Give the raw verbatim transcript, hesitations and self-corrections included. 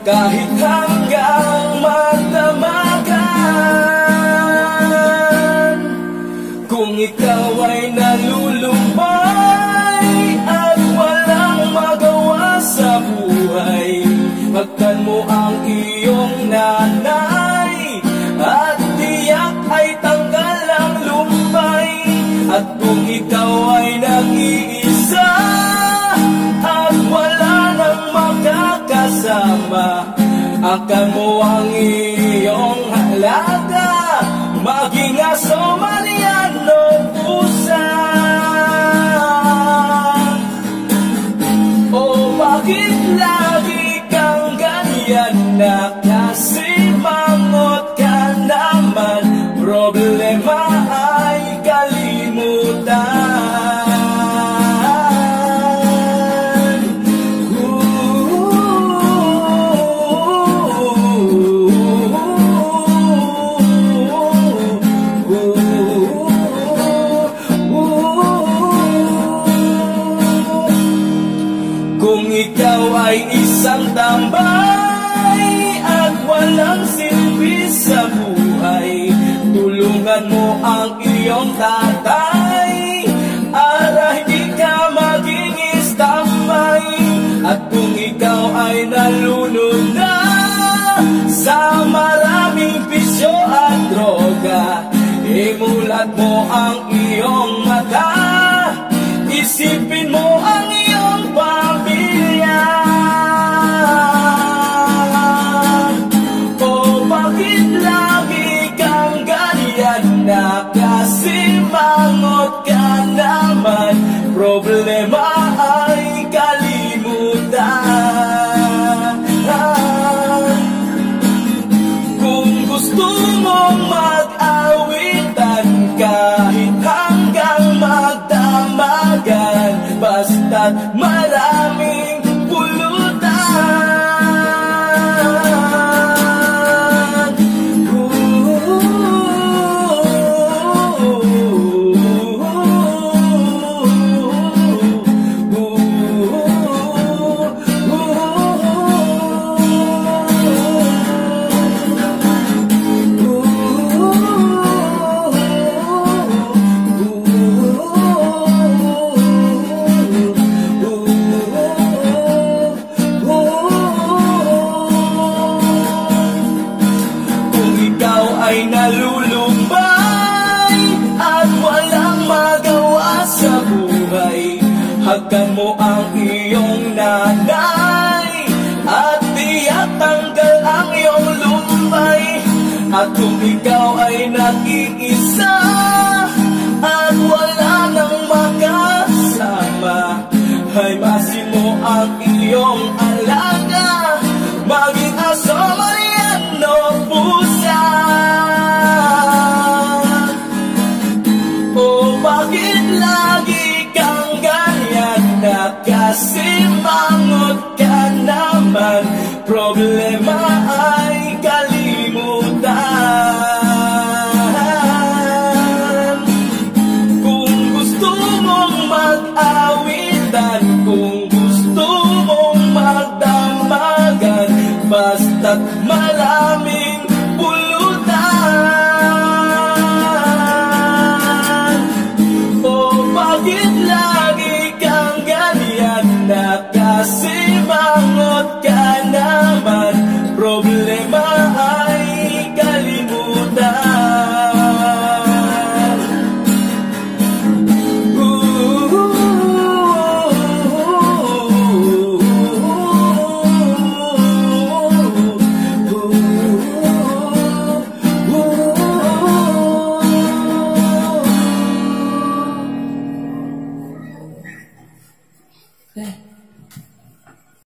kahit hanggang magdamagan. Kung ikaw ay nalulumbay at walang magawa sa buhay, hagkan mo ang iyong nanay at tiyak ay tanggal ang lumbay. At kung ikaw ay nag-iisa at wala nang makakasama, hagkan mo ang iyong halaga, maging aso, Mariano, pusa. O bakit lagi kang ganyan na kasimangot ka naman? Problema ay kalimutan. Kung ikaw ay isang tambay at walang silbi sa buhay, tulungan mo ang iyong tatay para hindi ka maging istambay. At kung ikaw ay nalunod na sa maraming bisyo at droga, imulat mo ang iyong mata, isipin mo ang iyong pamilya. O bakit lagi kang ganyan na kasimangot ka naman? Problema ay kalimutan. Kung gusto mong mag-awitan kahit hanggang magdamagan, basta't maraming pulutan. Ay nalulumbay at walang magawa sa buhay, hagkan mo ang iyong nanay at tiyak tanggal ang iyong lumbay. At kung ikaw ay nag-iisa at wala nang makasama, ay masin mo ang iyong alaga, maging aso, Mariano, pusa. O bakit lagi kang ganyan na kasimangot ka naman? Problema ay kalimutan. Kung gusto mong mag-awitan, kung gusto mong magdamagan, basta't